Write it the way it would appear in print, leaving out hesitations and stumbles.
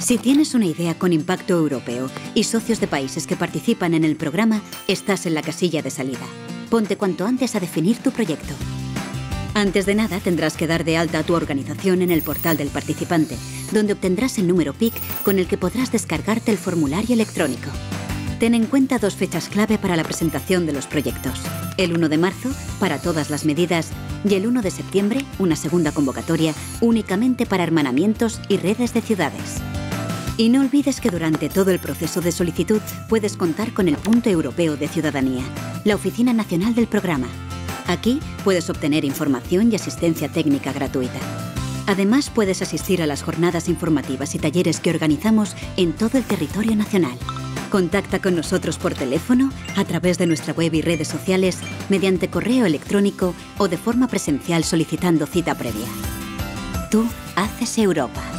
Si tienes una idea con impacto europeo y socios de países que participan en el programa, estás en la casilla de salida. Ponte cuanto antes a definir tu proyecto. Antes de nada, tendrás que dar de alta a tu organización en el portal del participante, donde obtendrás el número PIC con el que podrás descargarte el formulario electrónico. Ten en cuenta 2 fechas clave para la presentación de los proyectos. El 1 de marzo, para todas las medidas, y el 1 de septiembre, una segunda convocatoria únicamente para hermanamientos y redes de ciudades. Y no olvides que durante todo el proceso de solicitud puedes contar con el Punto Europeo de Ciudadanía, la oficina nacional del programa. Aquí puedes obtener información y asistencia técnica gratuita. Además, puedes asistir a las jornadas informativas y talleres que organizamos en todo el territorio nacional. Contacta con nosotros por teléfono, a través de nuestra web y redes sociales, mediante correo electrónico o de forma presencial solicitando cita previa. Tú haces Europa.